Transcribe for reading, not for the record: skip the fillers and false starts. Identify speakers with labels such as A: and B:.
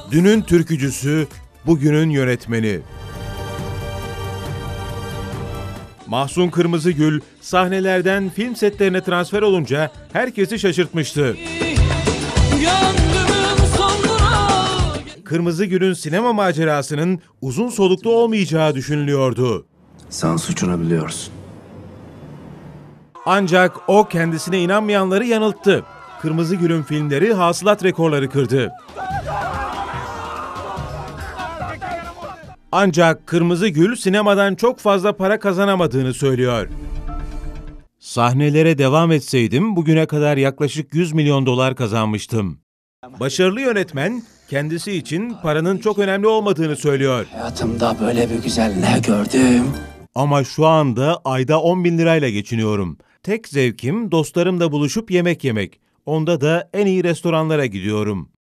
A: Dünün türkücüsü, bugünün yönetmeni. Mahsun Kırmızıgül sahnelerden film setlerine transfer olunca herkesi şaşırtmıştı. Kırmızıgül'ün sinema macerasının uzun soluklu olmayacağı düşünülüyordu.
B: Sen suçunu biliyorsun.
A: Ancak o kendisine inanmayanları yanılttı. Kırmızıgül'ün filmleri hasılat rekorları kırdı. Ancak Kırmızıgül sinemadan çok fazla para kazanamadığını söylüyor. Sahnelere devam etseydim bugüne kadar yaklaşık 100 milyon dolar kazanmıştım. Başarılı yönetmen kendisi için paranın çok önemli olmadığını söylüyor.
B: Hayatımda böyle bir güzel ne gördüm.
A: Ama şu anda ayda 10 bin lirayla geçiniyorum. Tek zevkim dostlarımla buluşup yemek yemek. Onda da en iyi restoranlara gidiyorum.